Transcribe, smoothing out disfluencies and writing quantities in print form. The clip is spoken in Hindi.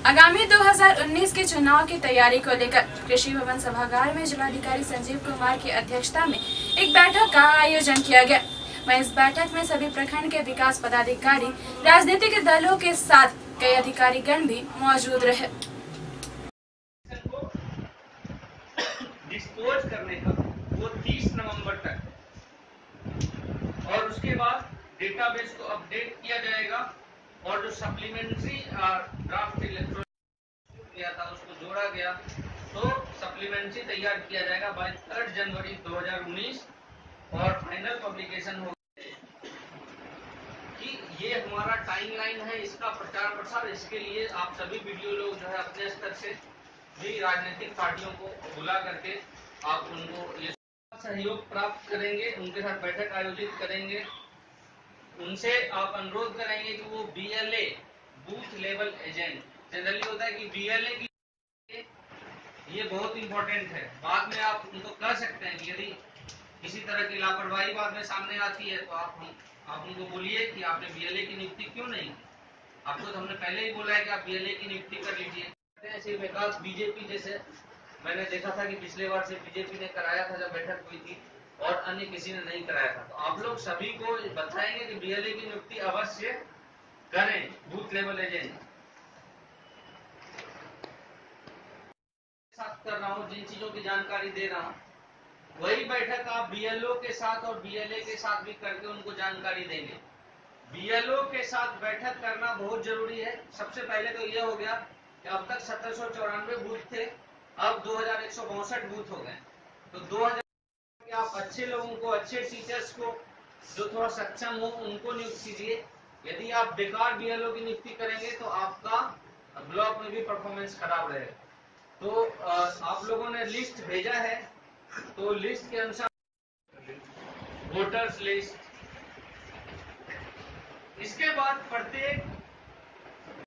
आगामी 2019 के चुनाव की तैयारी को लेकर कृषि भवन सभागार में जिलाधिकारी संजीव कुमार की अध्यक्षता में एक बैठक का आयोजन किया गया। वहीं इस बैठक में सभी प्रखंड के विकास पदाधिकारी, राजनीतिक दलों के साथ कई अधिकारीगण भी मौजूद रहे। डिस्पोज करने का वो 30 नवंबर तक, और उसके बाद डेटाबेस को अपडेट किया जाएगा और जो सप्लीमेंट्री ड्राफ्ट इलेक्ट्रॉनिक किया था उसको जोड़ा गया, तो सप्लीमेंट्री तैयार किया जाएगा बाय 3 जनवरी 2019 और फाइनल पब्लिकेशन होगा। कि ये हमारा टाइमलाइन है इसका प्रचार प्रसार। इसके लिए आप सभी वीडियो लोग जो है अपने स्तर से भी राजनीतिक पार्टियों को बुला करके आप उनको ये सहयोग प्राप्त करेंगे, उनके साथ बैठक आयोजित करेंगे, उनसे आप अनुरोध करेंगे कि वो BLA booth level agent, generally होता है कि बीएलए की ये बहुत इंपॉर्टेंट है। बाद में आप उनको कह सकते हैं कि यदि किसी तरह की लापरवाही बाद में सामने आती है तो आप उनको बोलिए कि आपने बीएलए की नियुक्ति क्यों नहीं की। आपको तो हमने पहले ही बोला है कि आप बीएलए की नियुक्ति कर लीजिए। ऐसे विकास बीजेपी जैसे मैंने देखा था कि पिछले बार से बीजेपी ने कराया था जब बैठक हुई थी और अन्य किसी ने नहीं कराया था। तो आप लोग सभी को बताएंगे कि बीएलए की नियुक्ति अवश्य करें, बूथ लेवल एजेंट साथ कर रहा हूँ, जिन चीजों की जानकारी दे रहा हूँ वही बैठक आप बीएलओ के साथ और बीएलए के साथ भी करके उनको जानकारी देंगे। बीएलओ के साथ बैठक करना बहुत जरूरी है। सबसे पहले तो यह हो गया कि अब तक 1794 बूथ थे, अब 2162 बूथ हो गए। तो 2000 के आप अच्छे लोगों को, अच्छे टीचर्स को जो थोड़ा सक्षम हो उनको नियुक्त कीजिए। यदि आप बेकार बीएलओ की नियुक्ति करेंगे तो आपका ब्लॉक में भी परफॉर्मेंस खराब रहेगा। तो आप लोगों ने लिस्ट भेजा है, तो लिस्ट के अनुसार वोटर्स लिस्ट, इसके बाद प्रत्येक